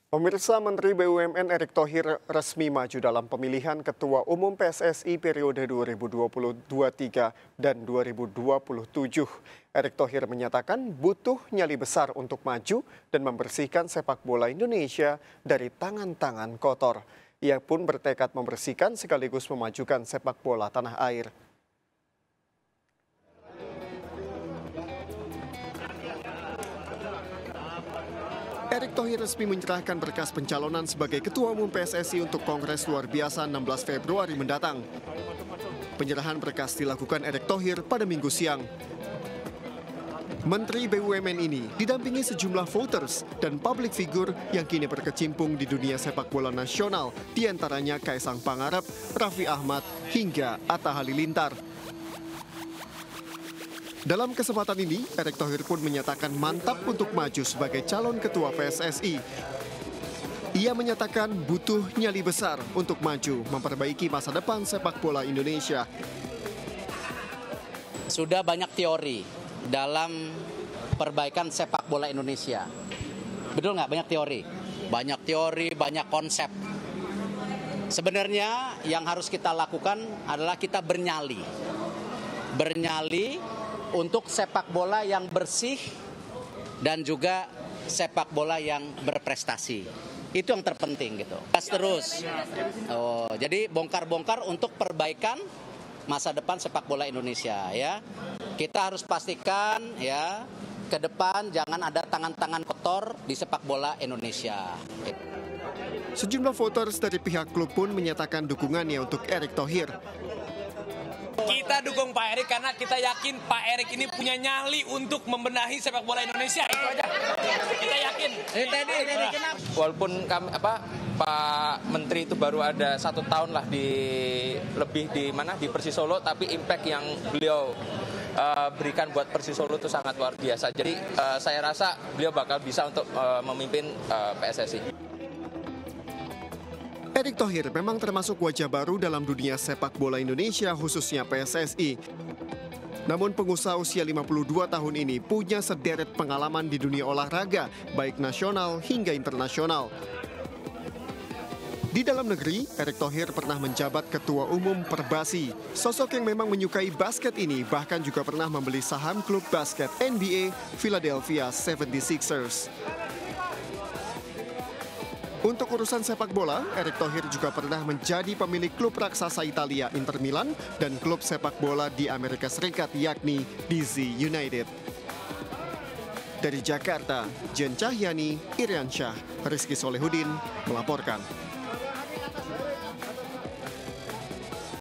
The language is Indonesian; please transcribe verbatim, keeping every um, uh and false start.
Pemirsa, Menteri B U M N Erick Thohir resmi maju dalam pemilihan Ketua Umum P S S I periode dua ribu dua puluh dua puluh tiga dan dua ribu dua puluh tujuh. Erick Thohir menyatakan butuh nyali besar untuk maju dan membersihkan sepak bola Indonesia dari tangan-tangan kotor. Ia pun bertekad membersihkan sekaligus memajukan sepak bola tanah air. Erick Thohir resmi menyerahkan berkas pencalonan sebagai Ketua Umum P S S I untuk Kongres Luar Biasa enam belas Februari mendatang. Penyerahan berkas dilakukan Erick Thohir pada Minggu siang. Menteri B U M N ini didampingi sejumlah voters dan public figure yang kini berkecimpung di dunia sepak bola nasional, diantaranya Kaisang Pangarep, Raffi Ahmad, hingga Atta Halilintar. Dalam kesempatan ini, Erick Thohir pun menyatakan mantap untuk maju sebagai calon ketua P S S I. Ia menyatakan butuh nyali besar untuk maju memperbaiki masa depan sepak bola Indonesia. Sudah banyak teori dalam perbaikan sepak bola Indonesia. Betul nggak? Banyak teori. Banyak teori, banyak konsep. Sebenarnya yang harus kita lakukan adalah kita bernyali. Bernyali untuk sepak bola yang bersih dan juga sepak bola yang berprestasi. Itu yang terpenting gitu. Terus. Oh, jadi bongkar-bongkar untuk perbaikan masa depan sepak bola Indonesia ya. Kita harus pastikan ya ke depan jangan ada tangan-tangan kotor di sepak bola Indonesia. Sejumlah voters dari pihak klub pun menyatakan dukungannya untuk Erick Thohir. Kita dukung Pak Erick karena kita yakin Pak Erick ini punya nyali untuk membenahi sepak bola Indonesia. Itu aja. Kita yakin. Walaupun kami apa Pak Menteri itu baru ada satu tahun lah di lebih di mana di Persis Solo, tapi impact yang beliau uh, berikan buat Persis Solo itu sangat luar biasa. Jadi uh, saya rasa beliau bakal bisa untuk uh, memimpin uh, P S S I. Erick Thohir memang termasuk wajah baru dalam dunia sepak bola Indonesia, khususnya P S S I. Namun pengusaha usia lima puluh dua tahun ini punya sederet pengalaman di dunia olahraga, baik nasional hingga internasional. Di dalam negeri, Erick Thohir pernah menjabat Ketua Umum Perbasi. Sosok yang memang menyukai basket ini bahkan juga pernah membeli saham klub basket N B A Philadelphia seventy-sixers. Untuk urusan sepak bola, Erick Thohir juga pernah menjadi pemilik klub raksasa Italia Inter Milan dan klub sepak bola di Amerika Serikat yakni D C United. Dari Jakarta, Jen Cahyani, Iriansyah, Rizky Solehudin melaporkan.